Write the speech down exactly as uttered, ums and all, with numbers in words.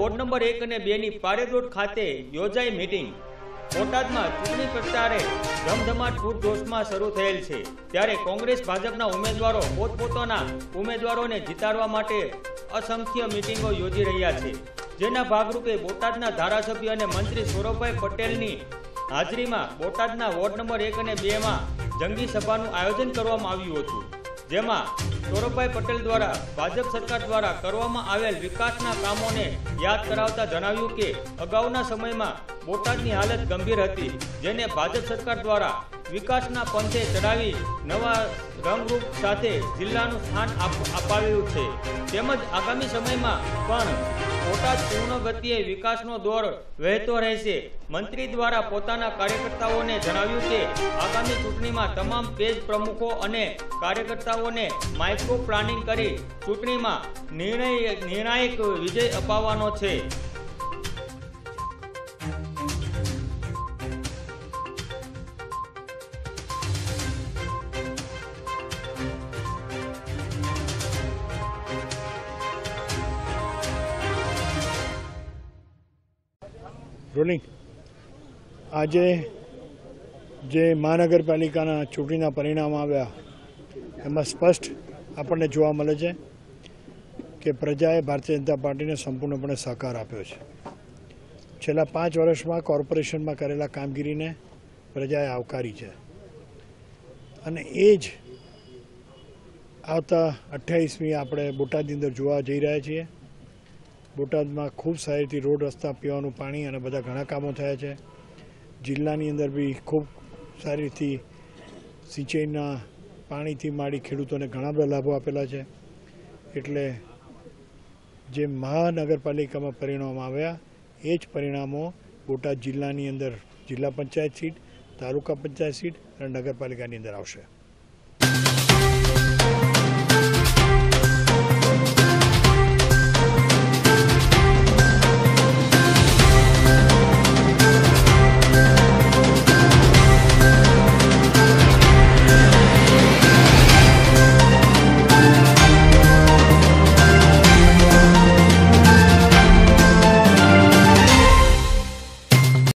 Ward number એક અને બે ની પારેરોડ ખાતે યોજાઈ મીટિંગ। બોટાદમાં ચૂંટણી પ્રચારે ધમધમાટ પૂરજોશમાં શરૂ થયેલ છે, ત્યારે કોંગ્રેસ ભાજપના ઉમેદવારો પોતપોતાના ઉમેદવારોને જીતાડવા માટે અસંખ્ય મીટિંગો યોજી રહ્યા છે, જેના ભાગરૂપે બોટાદના ધારાસભ્ય અને મંત્રી સૌરભભાઈ પટેલની હાજરીમાં બોટાદના વોર્ડ નંબર એક અને બે માં જંગી સભાનું આયોજન કરવામાં આવ્યું હતું, જેમાં સૌરભભાઈ પટેલ દ્વારા ભાજપ સરકાર દ્વારા કરવામાં આવેલ વિકાસના કામોને યાદ કરાવતા જણાવ્યું કે અગાઉના સમયમાં બોટાદની હાલત ગંભીર હતી, જેને ભાજપ સરકાર દ્વારા વિકાસના પંથે ચડાવી નવા રંગરૂપ સાથે જિલ્લાનું સ્થાન અપાવ્યું છે, તેમજ આગામી સમયમાં પણ બોટાદ પૂર્ણ ગતિએ વિકાસનો દોર વહેતો રહેશે। મંત્રી દ્વારા પોતાના કાર્યકર્તાઓને જણાવ્યું કે આગામી ચૂંટણીમાં તમામ પેજ પ્રમુખો અને કાર્યકર્તાઓને માઇક્રો પ્લાનિંગ કરી ચૂંટણીમાં નિર્ણય નિર્ણાયક વિજય અપાવવાનો છે। રોલિંગ આજે જે મહાનગરપાલિકાના ચૂંટણીના પરિણામ આવ્યા એમાં સ્પષ્ટ આપણને જોવા મળે છે કે પ્રજાએ ભારતીય જનતા પાર્ટીને સંપૂર્ણપણે સહકાર આપ્યો છે। છેલ્લા પાંચ વર્ષમાં કોર્પોરેશનમાં કરેલા કામગીરીને પ્રજાએ આવકારી છે અને એ જ આવતા અઠ્યાવીસમી આપણે બોટાદની અંદર જોવા જઈ રહ્યા છીએ। બોટાદમાં ખૂબ સારી રીતે રોડ, રસ્તા, પીવાનું પાણી અને બધા ઘણા કામો થયા છે। જિલ્લાની અંદર બી ખૂબ સારી રીતે સિંચાઈના પાણીથી માંડી ખેડૂતોને ઘણા બધા લાભો આપેલા છે। એટલે જે મહાનગરપાલિકામાં પરિણામો આવ્યા એ જ પરિણામો બોટાદ જિલ્લાની અંદર જિલ્લા પંચાયત સીટ, તાલુકા પંચાયત સીટ અને નગરપાલિકાની અંદર આવશે।